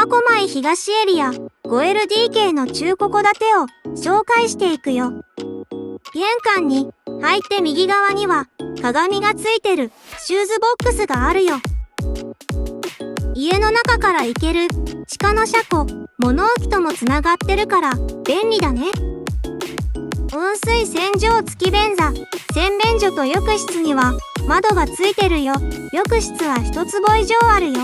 苫小牧東エリア 5LDK の中古戸建てを紹介していくよ。玄関に入って右側には鏡がついてるシューズボックスがあるよ。家の中から行ける地下の車庫、物置ともつながってるから便利だね。温水洗浄付き便座、洗面所と浴室には窓がついてるよ。浴室は1坪以上あるよ。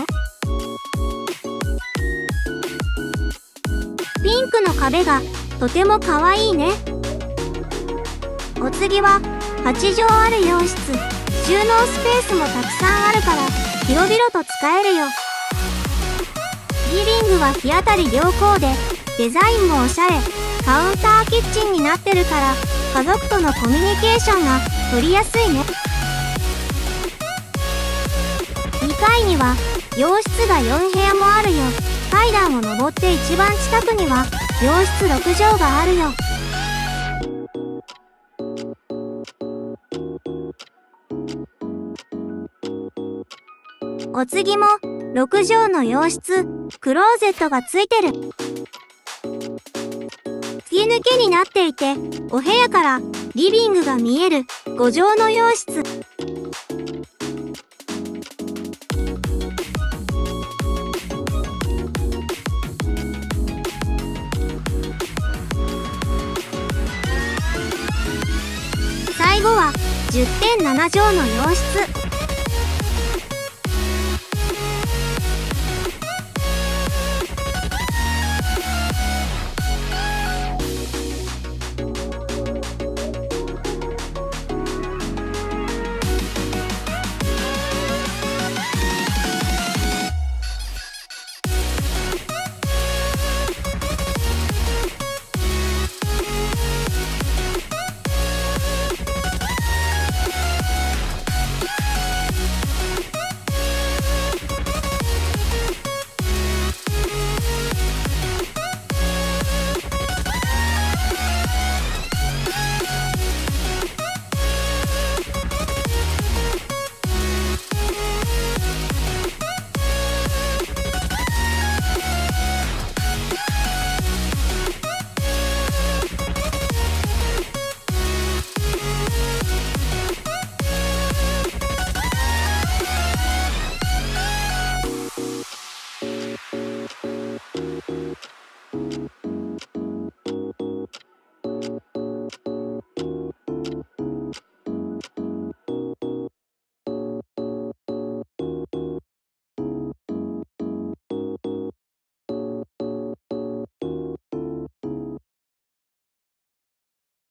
ピンクの壁がとても可愛いね。お次は8畳ある洋室。収納スペースもたくさんあるから広々と使えるよ。リビングは日当たり良好でデザインもおしゃれ。カウンターキッチンになってるから家族とのコミュニケーションが取りやすいね。2階には洋室が4部屋もあるよ。階段を上って一番近くには洋室6畳があるよ。お次も6畳の洋室、クローゼットがついてる。吹き抜けになっていて、お部屋からリビングが見える5畳の洋室。最後は 10.7 畳の洋室。